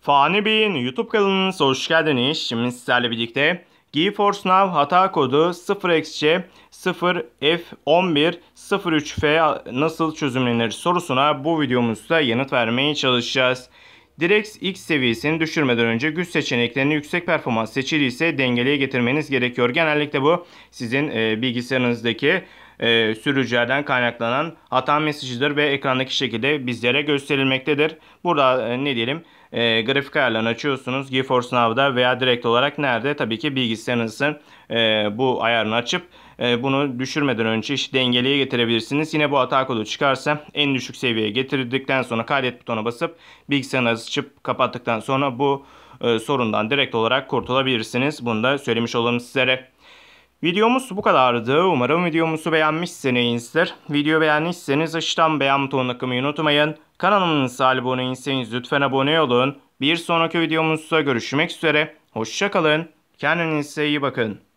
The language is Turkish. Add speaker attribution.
Speaker 1: Fani Bey'in YouTube kanalınıza hoş geldiniz. Şimdi sizlerle birlikte GeForce Now hata kodu 0xC0F1103F nasıl çözümlenir sorusuna bu videomuzda yanıt vermeye çalışacağız. DirectX X seviyesini düşürmeden önce güç seçeneklerini yüksek performans seçiliyse dengeliye getirmeniz gerekiyor. Genellikle bu sizin bilgisayarınızdaki sürücülerden kaynaklanan hata mesajıdır ve ekrandaki şekilde bizlere gösterilmektedir. Burada ne diyelim? Grafik ayarlarını açıyorsunuz GeForce Now'da veya direkt olarak nerede? Tabii ki bilgisayarınızın bu ayarını açıp bunu düşürmeden önce dengeliye getirebilirsiniz. Yine bu hata kodu çıkarsa en düşük seviyeye getirdikten sonra kaydet butonuna basıp bilgisayarınızı açıp kapattıktan sonra bu sorundan direkt olarak kurtulabilirsiniz. Bunu da söylemiş olalım sizlere. Videomuz bu kadardı. Umarım videomuzu beğenmişsinizdir. Video beğendiyseniz aşağıdan beğen butonuna tıklamayı unutmayın. Kanalımıza abone değilseniz lütfen abone olun. Bir sonraki videomuzda görüşmek üzere. Hoşça kalın. Kendinize iyi bakın.